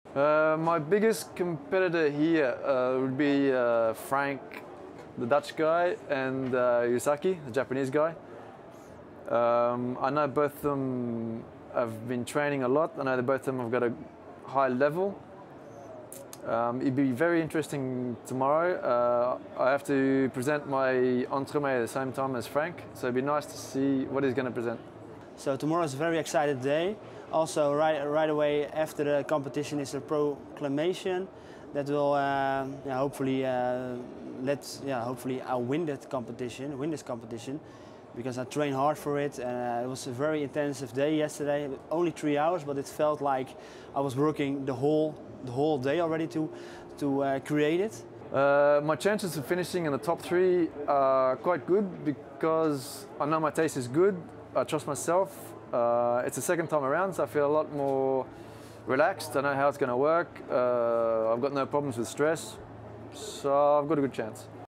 My biggest competitor here would be Frank, the Dutch guy, and Yusaki, the Japanese guy. I know both of them have been training a lot. I know that both of them have got a high level. It'd be very interesting tomorrow. I have to present my entremet at the same time as Frank, so it'd be nice to see what he's going to present. So tomorrow is a very exciting day. Also, right away after the competition is a proclamation that will hopefully hopefully I'll win this competition, because I trained hard for it, and it was a very intensive day yesterday. Only 3 hours, but it felt like I was working the whole day already to create it. My chances of finishing in the top 3 are quite good because I know my taste is good. I trust myself. It's the second time around, so I feel a lot more relaxed. I know how it's going to work. I've got no problems with stress, so I've got a good chance.